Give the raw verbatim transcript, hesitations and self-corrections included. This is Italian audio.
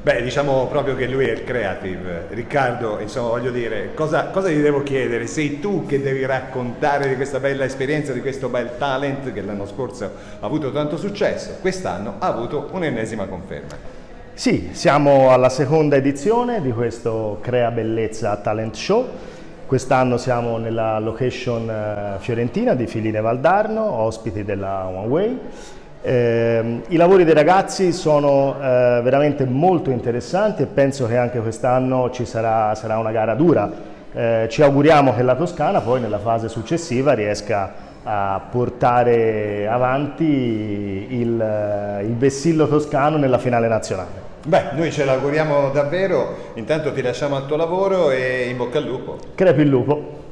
Beh, diciamo proprio che lui è il creative. Riccardo, insomma, voglio dire, cosa, cosa ti devo chiedere? Sei tu che devi raccontare di questa bella esperienza, di questo bel talent che l'anno scorso ha avuto tanto successo, quest'anno ha avuto un'ennesima conferma. Sì, siamo alla seconda edizione di questo Crea Bellezza Talent Show. Quest'anno siamo nella location fiorentina di Filine Valdarno, ospiti della One Way. Eh, I lavori dei ragazzi sono eh, veramente molto interessanti e penso che anche quest'anno ci sarà, sarà una gara dura. Eh, ci auguriamo che la Toscana poi nella fase successiva riesca a portare avanti il, il vessillo toscano nella finale nazionale. Beh, noi ce l'auguriamo davvero, intanto ti lasciamo al tuo lavoro e in bocca al lupo. Crepi il lupo!